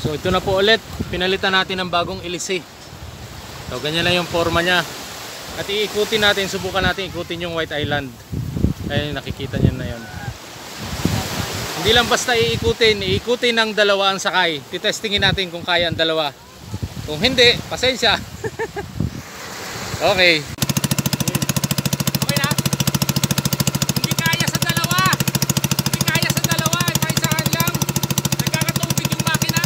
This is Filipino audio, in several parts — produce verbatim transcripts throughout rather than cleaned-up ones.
So ito na po ulit, pinalitan natin ng bagong ilisi. So ganyan na yung forma niya. At iikutin natin, subukan natin ikutin yung White Island. Ayun, nakikita niyo na yun. Hindi lang basta iikutin, iikutin ng dalawa ang sakay. Titestingin natin kung kaya ang dalawa. Kung hindi, pasensya. Okay. Okay na? Hindi kaya sa dalawa. Hindi kaya sa dalawa. Isa-isahan lang. Nagkakatubig yung makina.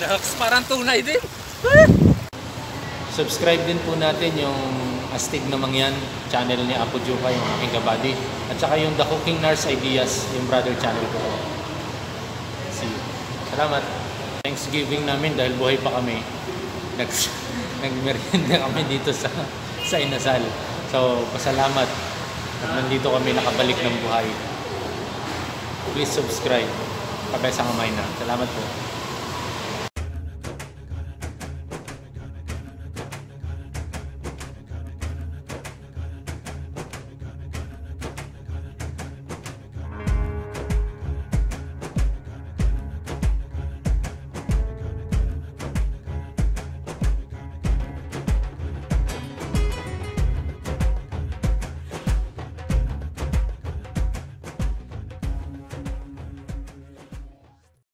Shucks, parang tunay din. Subscribe din po natin yung Astig na Mangyan channel ni Apo Juka, yung aking kabady. At saka yung The Cooking Nurse Ideas, yung brother channel ko. See you. Salamat. Thanksgiving namin dahil buhay pa kami. Nag nagmerienda kami dito sa sa Inasal. So, pasalamat. At nandito kami nakabalik ng buhay. Please subscribe. Pagkaisang kamay na. Salamat po.